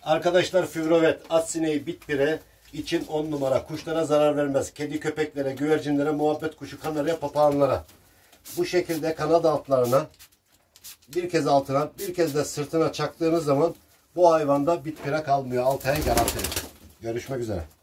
Arkadaşlar Fibrovet at sineği bitpire için 10 numara. Kuşlara zarar vermez. Kedi, köpeklere, güvercinlere, muhabbet kuşu, kanarya, papağanlara. Bu şekilde kanat altlarına bir kez altına bir kez de sırtına çaktığınız zaman bu hayvanda bitpire kalmıyor. 6 ay garanti. Görüşmek üzere.